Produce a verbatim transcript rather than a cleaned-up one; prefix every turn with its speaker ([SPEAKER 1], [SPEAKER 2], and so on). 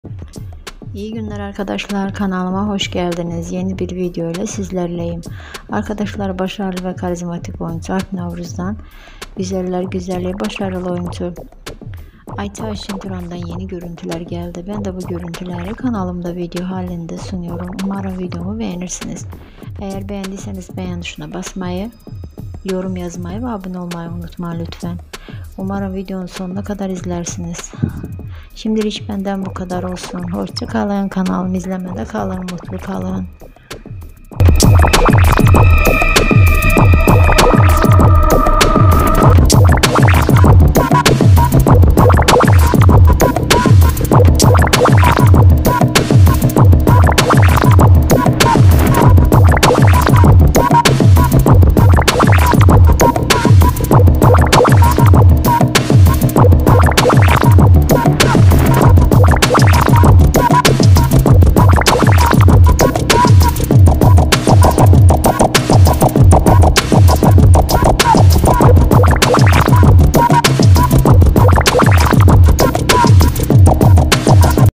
[SPEAKER 1] İyi günler arkadaşlar, kanalıma hoş geldiniz. Yeni bir video ile sizlerleyim. Arkadaşlar, başarılı ve karizmatik oyuncu Alp Navruz'dan güzeller güzelliği başarılı oyuncu Ayça Ayşin Turan'dan yeni görüntüler geldi. Ben de bu görüntüleri kanalımda video halinde sunuyorum. Umarım videomu beğenirsiniz. Eğer beğendiyseniz beğen tuşuna basmayı, yorum yazmayı ve abone olmayı unutma lütfen. Umarım videonun sonuna kadar izlersiniz. Şimdilik benden bu kadar olsun. Hoşça kalın. Kanalımı izlemede kalın. Mutlu kalın.